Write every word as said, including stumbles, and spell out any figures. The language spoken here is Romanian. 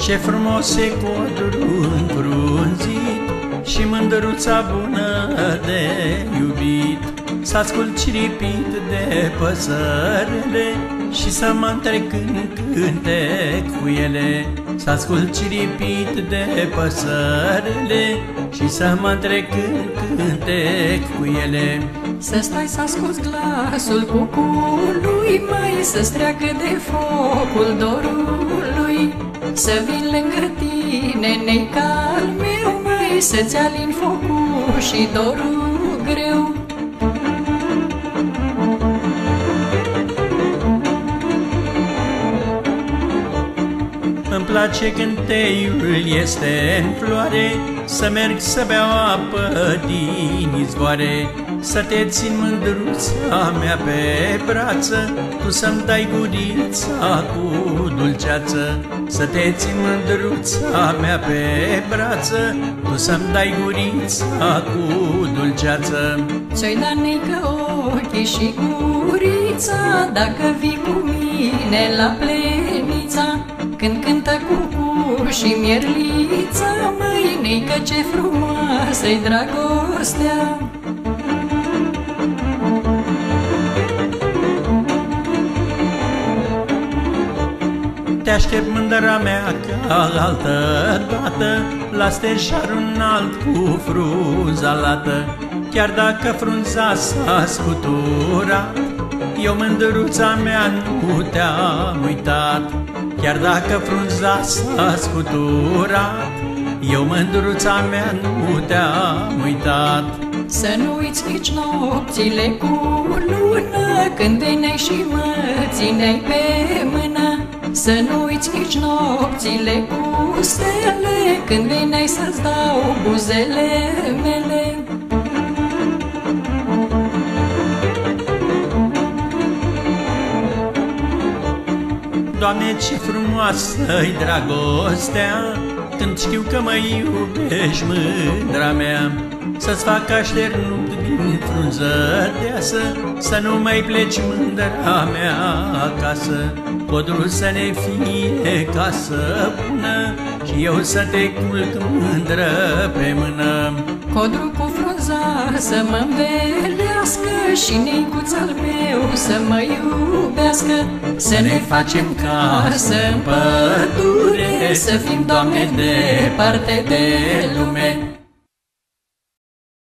Ce frumos e codrul înfrunzit și mândruța bună de iubit. Să ascult ciripit de păsările și să mă întrec în cântec cu ele. Să ascult ciripit de păsările și să mă întrec în cântec cu ele. Să stai să asculți glasul cucului, mai să-ți treacă de focul dorului. Să vin lângă tine, neica al meu, mai să-ți alin focul și dorul greu. Îmi place când teiul este în floare, să merg să beau apă din izvoare. Să te țin mândruța mea pe brață, tu să-mi dai gurița cu dulceață. Să te țin mândruța mea pe brață, tu să-mi dai gurița cu dulceață. Ți-oi da, neică, ochii și gurița, dacă vii cu mine la plenița. Când cântă cucu și mierlița, măi, neică, ce frumoasă-i dragostea. Te aștept, mândra mea, ca altă dată, la stejarul înalt cu frunza lată. Chiar dacă frunza s-a scuturat, eu, mândruța mea, nu te-am uitat. Chiar dacă frunza s-a scuturat, eu, mândruța mea, nu te-am uitat. Să nu uiți nici nopțile cu lună, când veneai și mă țineai pe mână. Să nu uiți nici nopțile cu stele, când veneai să-ți dau buzele mele. Doamne, ce frumoasă-i dragostea, când știu că mă iubești, mândra mea. Să-ți fac așternut din frunză deasă, să nu mai pleci, mândra mea, acasă. Codrul să ne fie casă bună și eu să te culc, mândră, pe mână. Codru cu frunza să mă învelească și neicuț al meu să mă iubească. Să ne facem casă în pădure, să fim, Doamne, departe de lume.